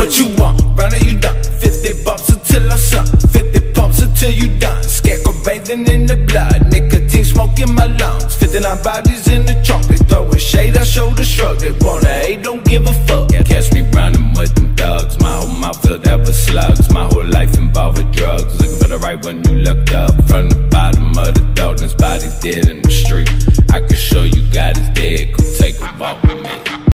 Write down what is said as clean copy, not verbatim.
What you want? Run or you done? 50 bumps until I'm sunk, 50 pumps until you done. Scarecrow bathing in the blood, nicotine smoke in my lungs. 59 bodies in the trunk, they throwing shade, I shoulder shrug. They wanna hate, don't give a fuck. Catch me running with them thugs, my whole mouth filled up with slugs. My whole life involved with drugs, looking for the right one you looked up. From the bottom of the darkness, bodies dead in the street. I can show you God is dead, go take a walk with me.